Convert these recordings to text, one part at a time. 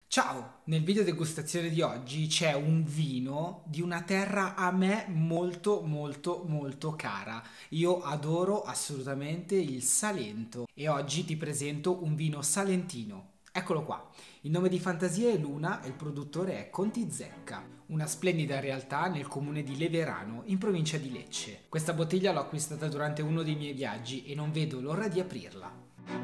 Ciao! Nel video degustazione di oggi c'è un vino di una terra a me molto cara. Io adoro assolutamente il Salento e oggi ti presento un vino salentino. Eccolo qua. Il nome di fantasia è Luna e il produttore è Conti Zecca, una splendida realtà nel comune di Leverano, in provincia di Lecce. Questa bottiglia l'ho acquistata durante uno dei miei viaggi e non vedo l'ora di aprirla.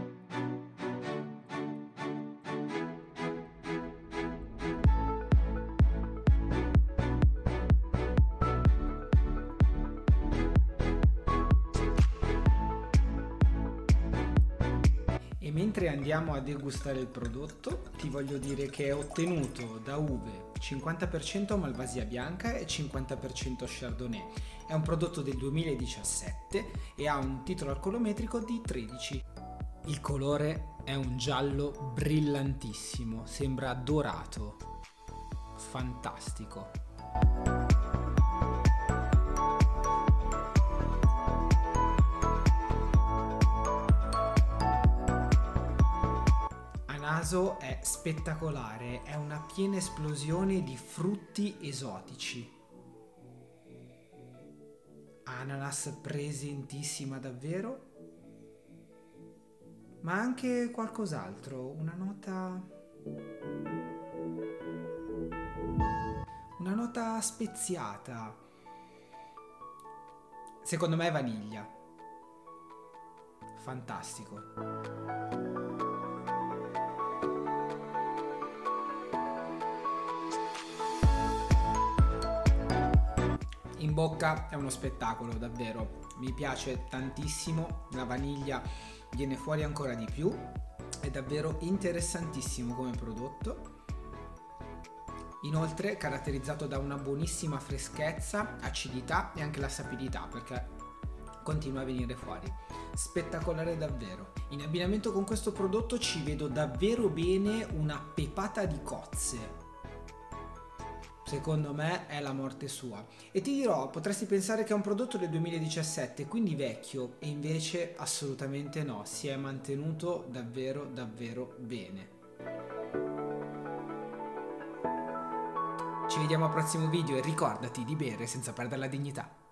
E mentre andiamo a degustare il prodotto, ti voglio dire che è ottenuto da uve 50% Malvasia bianca e 50% Chardonnay. È un prodotto del 2017 e ha un titolo alcolometrico di 13. Il colore è un giallo brillantissimo, sembra dorato. Fantastico. Naso è spettacolare, è una piena esplosione di frutti esotici. Ananas presentissima davvero, ma anche qualcos'altro, una nota speziata. Secondo me è vaniglia. Fantastico. In bocca è uno spettacolo, davvero. Mi piace tantissimo, la vaniglia viene fuori ancora di più, è davvero interessantissimo come prodotto. Inoltre caratterizzato da una buonissima freschezza, acidità e anche la sapidità, perché continua a venire fuori. Spettacolare davvero. In abbinamento con questo prodotto ci vedo davvero bene una pepata di cozze. Secondo me è la morte sua. E ti dirò, potresti pensare che è un prodotto del 2017, quindi vecchio, e invece assolutamente no, si è mantenuto davvero bene. Ci vediamo al prossimo video e ricordati di bere senza perdere la dignità.